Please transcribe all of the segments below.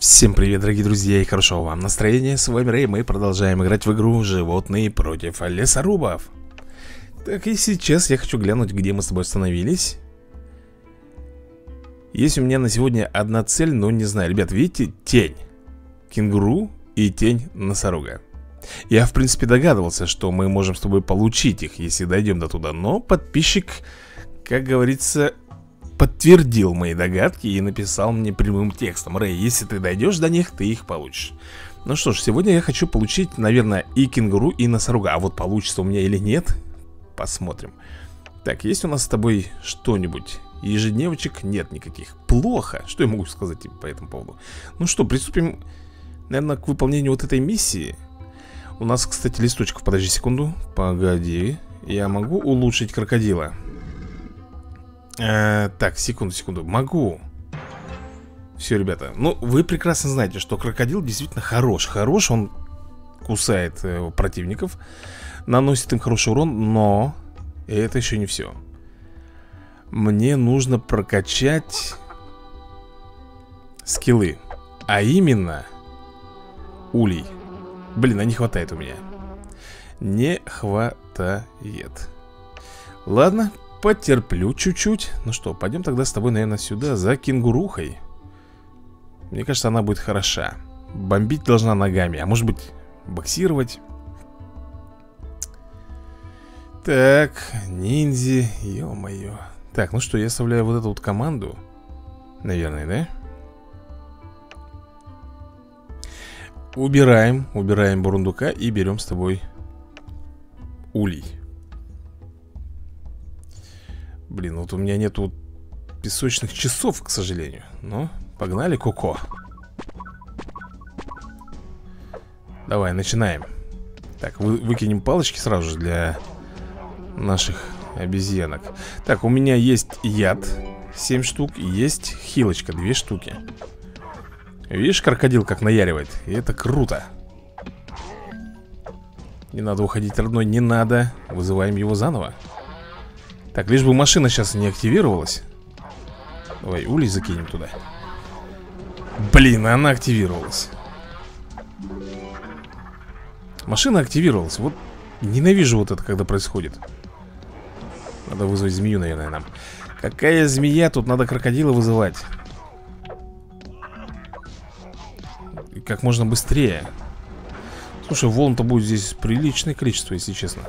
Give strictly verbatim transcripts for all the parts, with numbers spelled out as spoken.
Всем привет, дорогие друзья, и хорошего вам настроения. С вами Рэй, мы продолжаем играть в игру «Животные против лесорубов». Так, и сейчас я хочу глянуть, где мы с тобой остановились. Есть у меня на сегодня одна цель, но не знаю. Ребят, видите, тень кенгуру и тень носорога. Я, в принципе, догадывался, что мы можем с тобой получить их, если дойдем до туда. Но подписчик, как говорится, подтвердил мои догадки и написал мне прямым текстом: Рэй, если ты дойдешь до них, ты их получишь. Ну что ж, сегодня я хочу получить, наверное, и кенгуру, и носорога. А вот получится у меня или нет, посмотрим. Так, есть у нас с тобой что-нибудь? Ежедневочек нет никаких. Плохо. Что я могу сказать по этому поводу? Ну что, приступим, наверное, к выполнению вот этой миссии. У нас, кстати, листочков. Подожди секунду. Погоди. Я могу улучшить крокодила? э, Так, секунду, секунду. Могу. Все, ребята. Ну, вы прекрасно знаете, что крокодил действительно хорош. Хорош, он кусает э, противников, наносит им хороший урон. Но это еще не все. Мне нужно прокачать скиллы. А именно улей. Блин, а не хватает у меня. Не хватает. Ладно, потерплю чуть-чуть. Ну что, пойдем тогда с тобой, наверное, сюда за кенгурухой. Мне кажется, она будет хороша. Бомбить должна ногами, а может быть боксировать. Так, ниндзя, ё-моё. Так, ну что, я оставляю вот эту вот команду. Наверное, да? Убираем, убираем бурундука и берем с тобой улей. Блин, вот у меня нету песочных часов, к сожалению. Но погнали, Коко. Давай, начинаем. Так, вы, выкинем палочки сразу же для наших обезьянок. Так, у меня есть яд семь штук и есть хилочка две штуки. Видишь, крокодил как наяривает? И это круто. Не надо уходить, родной, не надо. Вызываем его заново. Так, лишь бы машина сейчас не активировалась. Давай, улей закинем туда. Блин, она активировалась. Машина активировалась. Вот ненавижу вот это, когда происходит. Надо вызвать змею, наверное, нам. Какая змея? Тут надо крокодила вызывать. И как можно быстрее. Слушай, волн-то будет здесь приличное количество, если честно.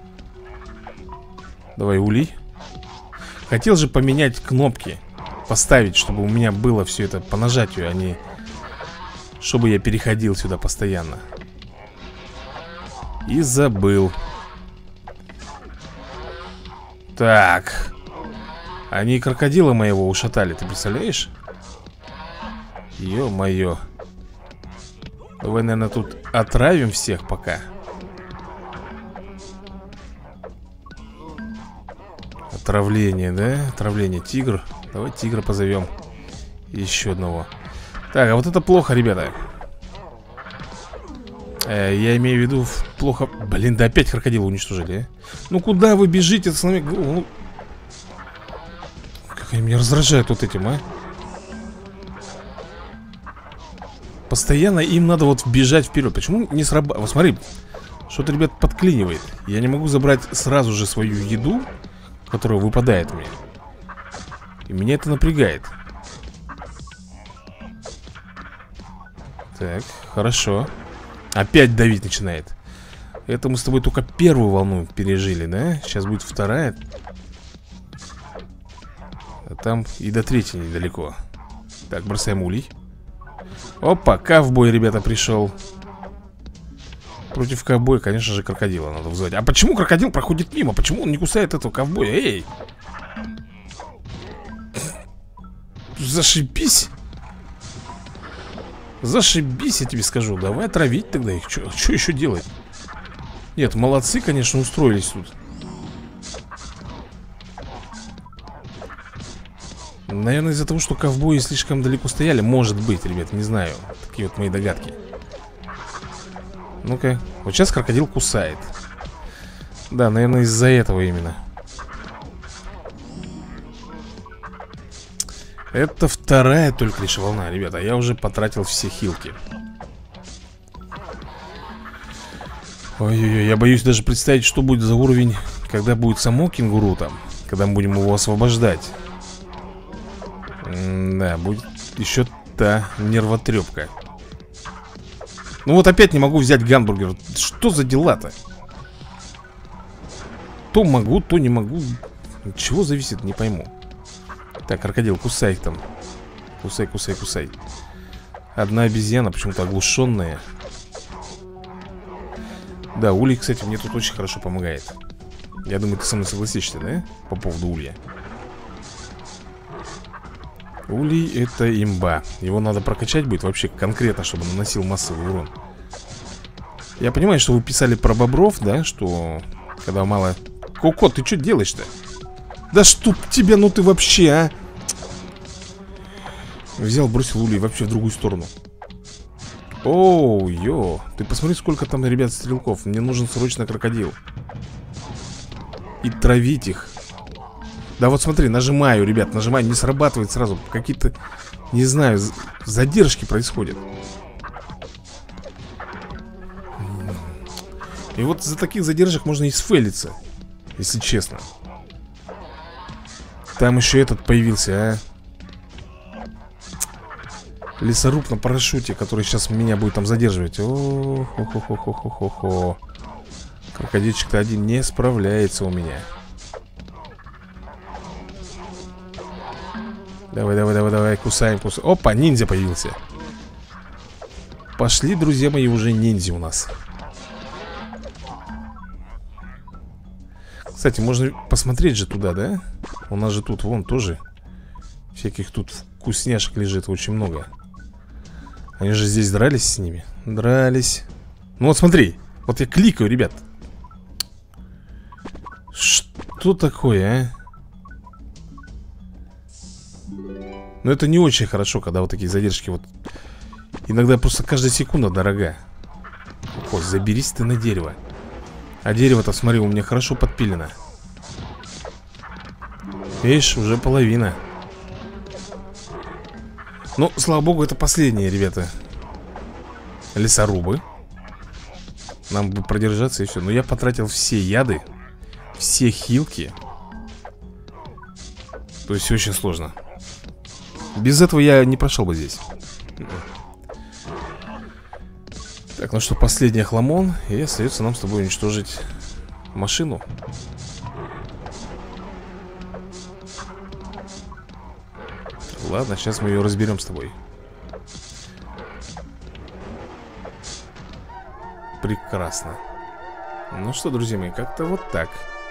Давай, улей. Хотел же поменять кнопки. Поставить, чтобы у меня было все это по нажатию, а не чтобы я переходил сюда постоянно. И забыл. Так. Они крокодила моего ушатали, ты представляешь? Ё-моё. Давай, наверное, тут отравим всех пока. Отравление, да? Отравление, тигр. Давай тигра позовем. Еще одного. Так, а вот это плохо, ребята. э, Я имею в виду плохо. Блин, да опять крокодила уничтожили, а? Ну куда вы бежите? Ну, как они меня раздражают вот этим, а? Постоянно им надо вот бежать вперед. Почему не срабатывает? Вот смотри, что-то, ребят, подклинивает. Я не могу забрать сразу же свою еду, которая выпадает мне. И меня это напрягает. Так, хорошо. Опять давить начинает. Это мы с тобой только первую волну пережили, да? Сейчас будет вторая. А там и до третьей недалеко. Так, бросаем улей. Опа, ковбой, ребята, пришел. Против ковбоя, конечно же, крокодила надо вызывать. А почему крокодил проходит мимо? Почему он не кусает этого ковбоя? Эй! Зашибись. Зашибись, я тебе скажу. Давай отравить тогда их. Что еще делать? Нет, молодцы, конечно, устроились тут. Наверное, из-за того, что ковбои слишком далеко стояли. Может быть, ребят, не знаю. Такие вот мои догадки. Ну-ка, вот сейчас крокодил кусает. Да, наверное, из-за этого именно. Это в вторая только лишь волна, ребята. Я уже потратил все хилки. Ой-ой-ой, я боюсь даже представить, что будет за уровень, когда будет само кенгуру там. Когда мы будем его освобождать. М-да, будет еще та нервотрепка. Ну вот опять не могу взять гамбургер. Что за дела-то? То могу, то не могу. От чего зависит, не пойму. Так, крокодил, кусай их там. Кусай, кусай, кусай. Одна обезьяна почему-то оглушенная. Да, Улей, кстати, мне тут очень хорошо помогает. Я думаю, ты со мной согласишься, да? По поводу Улья. Улей — это имба. Его надо прокачать будет вообще конкретно, чтобы наносил массовый урон. Я понимаю, что вы писали про бобров, да? Что когда мало... Коко, ты что делаешь-то? Да чтоб тебя, ну ты вообще, а? Взял, бросил Улей вообще в другую сторону. Оу, йо. Ты посмотри, сколько там, ребят, стрелков. Мне нужен срочно крокодил. И травить их. Да вот смотри, нажимаю, ребят, нажимаю, не срабатывает сразу. Какие-то, не знаю, задержки происходят. И вот за таких задержек можно и сфейлиться, если честно. Там еще этот появился, а. Лесоруб на парашюте, который сейчас меня будет там задерживать. О-хо-хо-хо-хо-хо-хо. Крокодильчик-то один не справляется у меня. Давай, давай, давай, давай, кусаем, кусаем. Опа, ниндзя появился. Пошли, друзья мои, уже ниндзя у нас. Кстати, можно посмотреть же туда, да? У нас же тут, вон, тоже всяких тут вкусняшек лежит очень много. Они же здесь дрались с ними. Дрались. Ну вот смотри, вот я кликаю, ребят. Что такое, а? Ну это не очень хорошо, когда вот такие задержки вот. Иногда просто каждая секунда дорога. О, заберись ты на дерево. А дерево-то, смотри, у меня хорошо подпилено. Видишь, уже половина. Ну, слава богу, это последние, ребята, лесорубы. Нам бы продержаться и все. Но я потратил все яды, все хилки. То есть очень сложно. Без этого я не прошел бы здесь. Так, ну что, последний хламон. И остается нам с тобой уничтожить машину. Ладно, сейчас мы ее разберем с тобой. Прекрасно. Ну что, друзья мои, как-то вот так.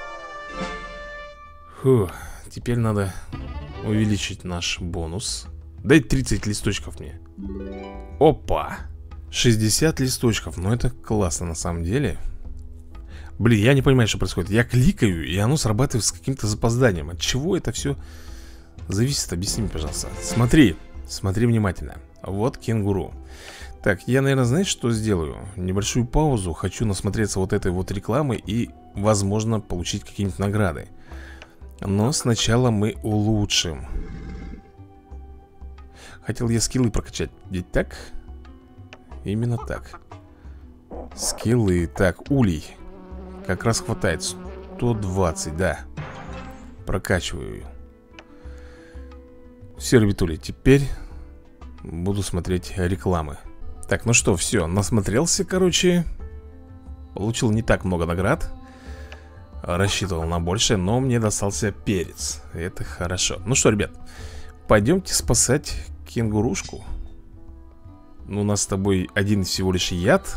Фу, теперь надо увеличить наш бонус. Дай тридцать листочков мне. Опа! шестьдесят листочков. Ну это классно на самом деле. Блин, я не понимаю, что происходит. Я кликаю, и оно срабатывает с каким-то запозданием. От чего это все зависит? Объясни мне, пожалуйста. Смотри, смотри внимательно. Вот кенгуру. Так, я, наверное, знаешь, что сделаю? Небольшую паузу. Хочу насмотреться вот этой вот рекламы и, возможно, получить какие-нибудь награды. Но сначала мы улучшим. Хотел я скиллы прокачать. Ведь так? Именно так. Скиллы. Так, улей. Как раз хватает. сто двадцать, да. Прокачиваю. Все, ребятули, теперь буду смотреть рекламы. Так, ну что, все, насмотрелся, короче. Получил не так много наград. Рассчитывал на большее, но мне достался перец. Это хорошо. Ну что, ребят, пойдемте спасать кенгурушку. Ну, у нас с тобой один всего лишь яд.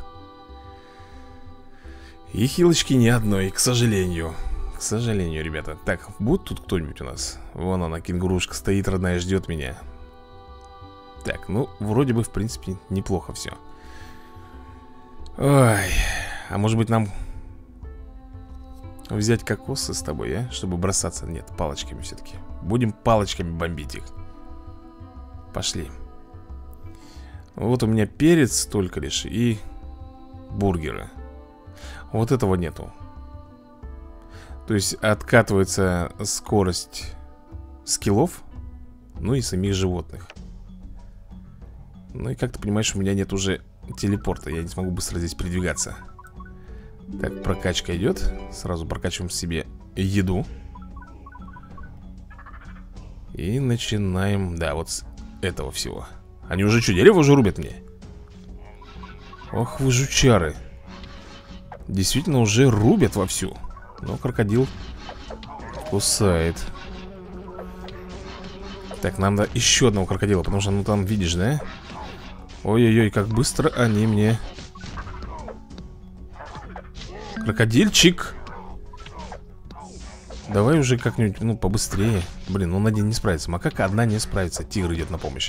И хилочки ни одной, к сожалению. К сожалению, ребята. Так, будет тут кто-нибудь у нас? Вон она, кенгурушка, стоит родная, ждет меня. Так, ну, вроде бы, в принципе, неплохо все. Ой, а может быть нам взять кокосы с тобой, а? Чтобы бросаться. Нет, палочками все-таки. Будем палочками бомбить их. Пошли. Вот у меня перец только лишь и бургеры. Вот этого нету. То есть откатывается скорость скиллов Ну и самих животных. Ну и как ты понимаешь, у меня нет уже телепорта. Я не смогу быстро здесь передвигаться. Так, прокачка идет. Сразу прокачиваем себе еду. И начинаем, да, вот с этого всего. Они уже что, дерево уже рубят мне? Ох вы жучары. Действительно уже рубят вовсю. Но крокодил кусает. Так, нам надо еще одного крокодила. Потому что, ну там, видишь, да? Ой-ой-ой, как быстро они мне. Крокодильчик. Давай уже как-нибудь, ну, побыстрее. Блин, он один не справится. Макака одна не справится. Тигр идет на помощь.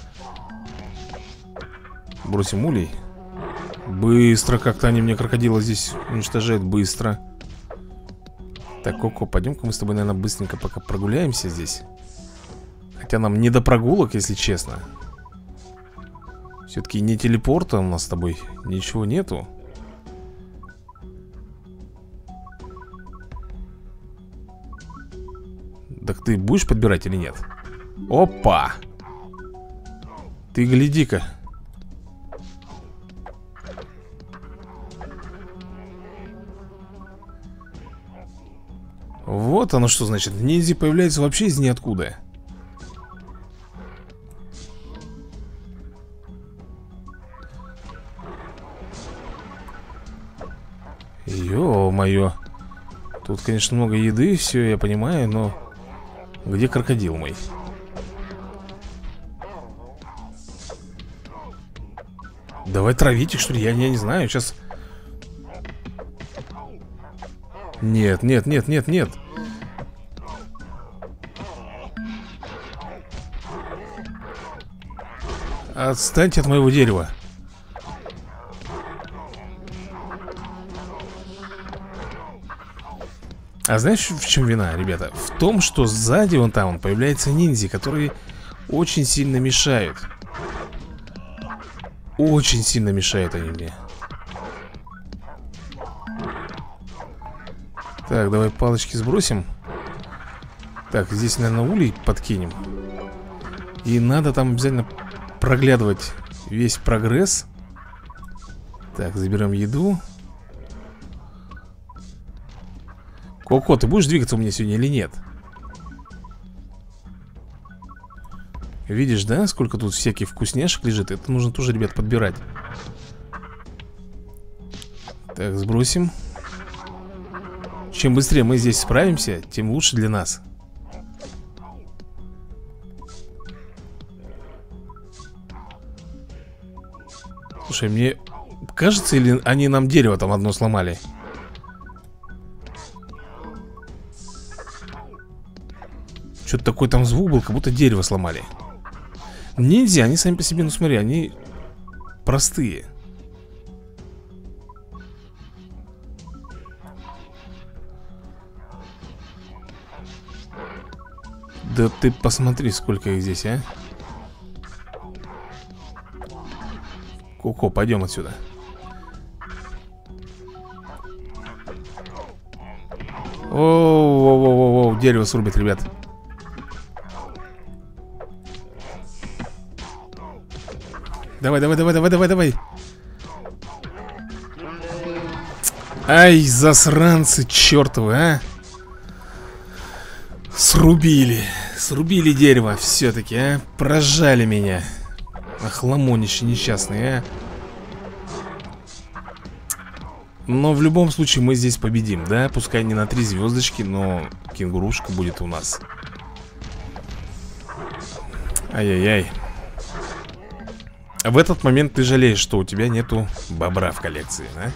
Бросим улей. Быстро как-то они мне крокодила здесь уничтожают. Быстро. Так, Коко, пойдем-ка мы с тобой, наверное, быстренько пока прогуляемся здесь. Хотя нам не до прогулок, если честно. Все-таки не телепорта у нас с тобой ничего нету. Так ты будешь подбирать или нет? Опа! Ты гляди-ка. Вот оно что значит. Ниндзя появляется вообще из ниоткуда. Ё-моё. Тут, конечно, много еды, все я понимаю, но... Где крокодил мой? Давай травить их, что ли? Я, я не знаю, сейчас... Нет, нет, нет, нет, нет. Отстаньте от моего дерева. А знаешь, в чем вина, ребята? В том, что сзади вон там он появляется ниндзя, которые очень сильно мешают. Очень сильно мешают они мне. Так, давай палочки сбросим. Так, здесь, наверное, улей подкинем. И надо там обязательно проглядывать весь прогресс. Так, заберем еду. Коко, ты будешь двигаться у меня сегодня или нет? Видишь, да, сколько тут всяких вкусняшек лежит? Это нужно тоже, ребят, подбирать. Так, сбросим. Чем быстрее мы здесь справимся, тем лучше для нас. Слушай, мне кажется, или они нам дерево там одно сломали? Что-то такой там звук был, как будто дерево сломали. Ниндзя, они сами по себе, ну смотри, они простые. Да ты посмотри, сколько их здесь, а. Коко, пойдем отсюда. Оу-оу-оу-оу, дерево срубит, ребят. Давай, давай, давай, давай, давай, давай. Ай, засранцы чертовы, а. Срубили. Срубили дерево все-таки, а. Прожали меня. Охламонище несчастные, а. Но в любом случае мы здесь победим, да? Пускай не на три звездочки, но кенгурушка будет у нас. Ай-яй-яй. В этот момент ты жалеешь, что у тебя нету бобра в коллекции, да?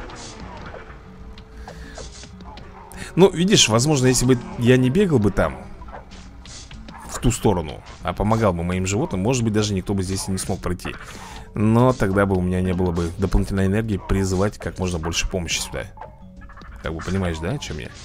Ну, видишь, возможно, если бы я не бегал бы там, в ту сторону, а помогал бы моим животным, может быть, даже никто бы здесь и не смог пройти. Но тогда бы у меня не было бы дополнительной энергии призывать как можно больше помощи сюда. Как бы понимаешь, да, о чем я?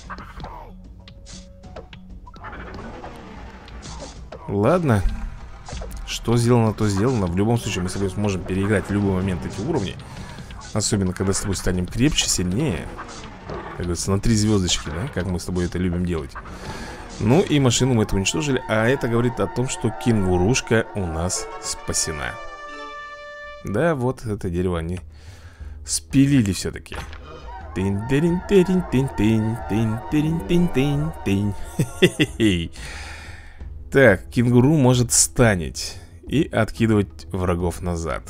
Ладно. Что сделано, то сделано. В любом случае мы с тобой сможем переиграть в любой момент эти уровни. Особенно, когда с тобой станем крепче, сильнее. Как говорится, на три звездочки, да? Как мы с тобой это любим делать. Ну и машину мы это уничтожили. А это говорит о том, что кенгурушка у нас спасена. Да, вот это дерево они спилили все-таки. Так, кенгуру может станить и откидывать врагов назад.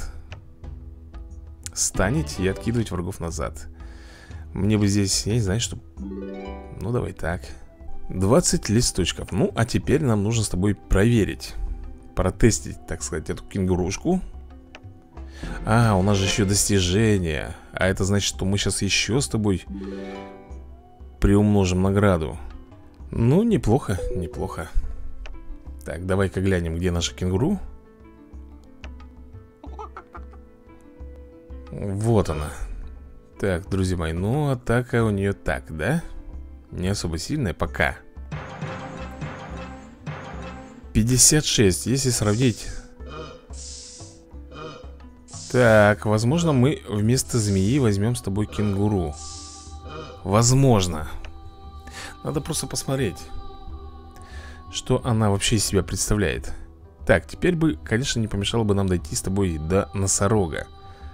Станить и откидывать врагов назад. Мне бы здесь, я не знаю, что... Ну, давай так. двадцать листочков. Ну, а теперь нам нужно с тобой проверить, протестить, так сказать, эту кенгурушку. А, у нас же еще достижения. А это значит, что мы сейчас еще с тобой приумножим награду. Ну, неплохо, неплохо. Так, давай-ка глянем, где наша кенгуру. Вот она. Так, друзья мои, ну, атака у нее так, да? Не особо сильная пока. пятьдесят шесть, если сравнить. Так, возможно, мы вместо змеи возьмем с тобой кенгуру. Возможно. Надо просто посмотреть, что она вообще из себя представляет. Так, теперь бы, конечно, не помешало бы нам дойти с тобой до носорога.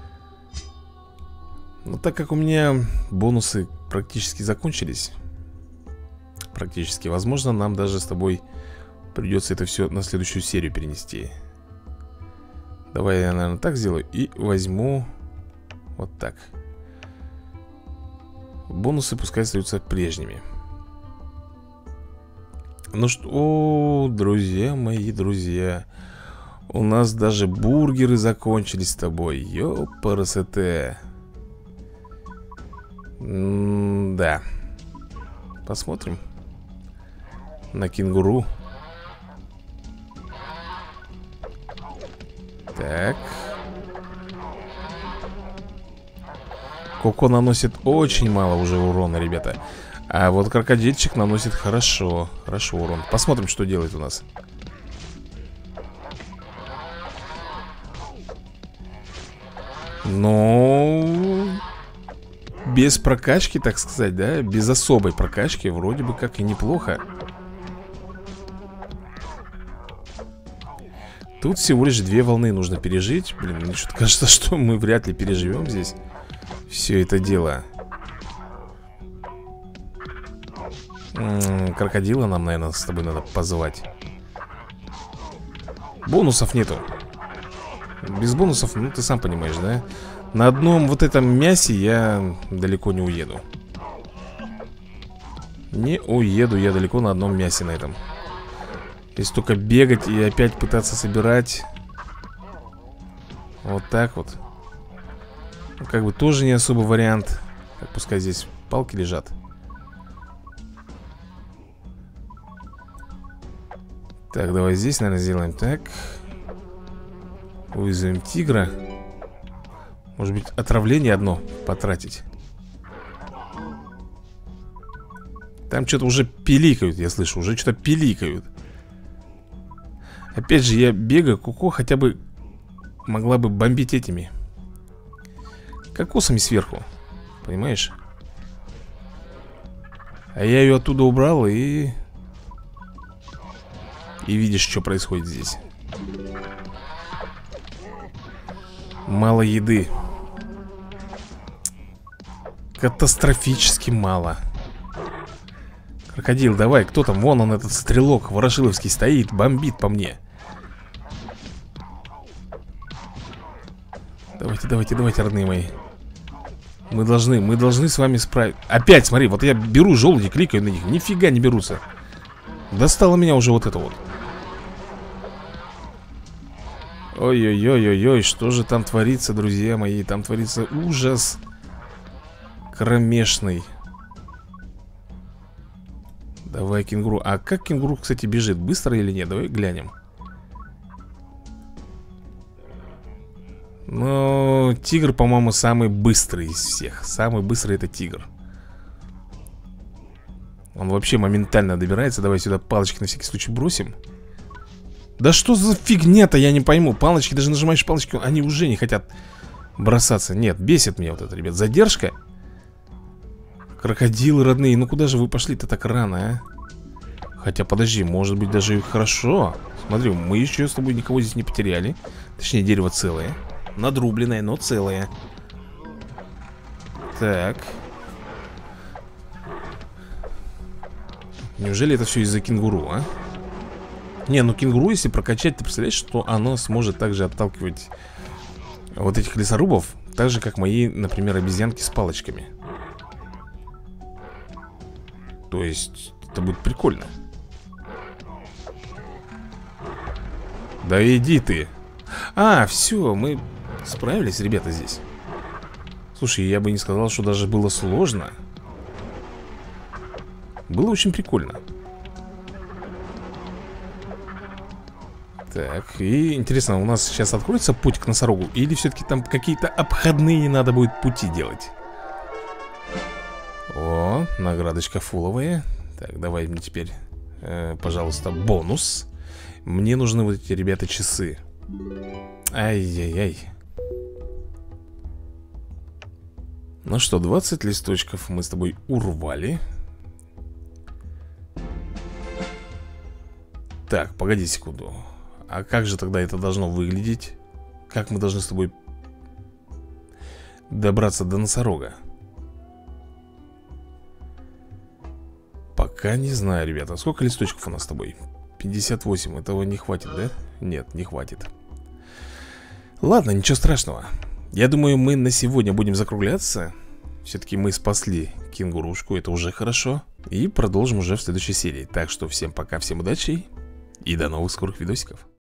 Но так как у меня бонусы практически закончились, практически, возможно, нам даже с тобой придется это все на следующую серию перенести. Давай я, наверное, так сделаю и возьму вот так. Бонусы пускай остаются прежними. Ну что, о, друзья мои, друзья, у нас даже бургеры закончились с тобой. Ёпарасоте. М-да. Посмотрим на кенгуру. Так. Коко наносит очень мало уже урона, ребята. А вот крокодильчик наносит хорошо. Хорошо урон. Посмотрим, что делает у нас. Ну... Без прокачки, так сказать, да? Без особой прокачки вроде бы как и неплохо. Тут всего лишь две волны нужно пережить. Блин, мне что-то кажется, что мы вряд ли переживем здесь все это дело. М-м, крокодила нам, наверное, с тобой надо позвать. Бонусов нету. Без бонусов, ну ты сам понимаешь, да? На одном вот этом мясе я далеко не уеду. Не уеду я далеко на одном мясе на этом. Если только бегать и опять пытаться собирать. Вот так вот. Ну, как бы тоже не особый вариант. Так, пускай здесь палки лежат. Так, давай здесь, наверное, сделаем так. Вызовем тигра. Может быть, отравление одно потратить. Там что-то уже пиликают, я слышу. Уже что-то пиликают. Опять же, я бегаю, Коко хотя бы могла бы бомбить этими кокосами сверху. Понимаешь? А я ее оттуда убрал и... И видишь, что происходит здесь. Мало еды. Катастрофически мало. Крокодил, давай, кто там? Вон он, этот стрелок ворошиловский стоит, бомбит по мне. Давайте, давайте, давайте, родные мои. Мы должны, мы должны с вами справиться. Опять, смотри, вот я беру желуди, кликаю на них, нифига не берутся. Достало меня уже вот это вот. Ой-ой-ой-ой-ой, что же там творится, друзья мои? Там творится ужас кромешный. Давай, кенгуру. А как кенгуру, кстати, бежит? Быстро или нет? Давай глянем. Ну, тигр, по-моему, самый быстрый из всех. Самый быстрый это тигр. Он вообще моментально добирается. Давай сюда палочки на всякий случай бросим. Да что за фигня-то, я не пойму. Палочки, даже нажимаешь палочки, они уже не хотят бросаться. Нет, бесит меня вот это, ребят. Задержка. Крокодилы родные, ну куда же вы пошли-то так рано, а? Хотя, подожди, может быть даже и хорошо. Смотри, мы еще с тобой никого здесь не потеряли. Точнее, дерево целое. Надрубленное, но целое. Так. Неужели это все из-за кенгуру, а? Не, ну кенгуру, если прокачать, ты представляешь, что оно сможет также отталкивать вот этих лесорубов, так же, как мои, например, обезьянки с палочками. То есть, это будет прикольно. Да иди ты. А, все, мы справились, ребята, здесь. Слушай, я бы не сказал, что даже было сложно. Было очень прикольно. Так, и интересно, у нас сейчас откроется путь к носорогу? Или все-таки там какие-то обходные надо будет пути делать? О, наградочка фуловая. Так, давай мне теперь, э, пожалуйста, бонус. Мне нужны вот эти, ребята, часы. Ай-яй-яй. Ну что, двадцать листочков мы с тобой урвали. Так, погоди секунду. А как же тогда это должно выглядеть? Как мы должны с тобой добраться до носорога? Пока не знаю, ребята. Сколько листочков у нас с тобой? пятьдесят восемь. Этого не хватит, да? Нет, не хватит. Ладно, ничего страшного. Я думаю, мы на сегодня будем закругляться. Все-таки мы спасли кенгурушку, это уже хорошо. И продолжим уже в следующей серии. Так что всем пока, всем удачи и до новых скорых видосиков.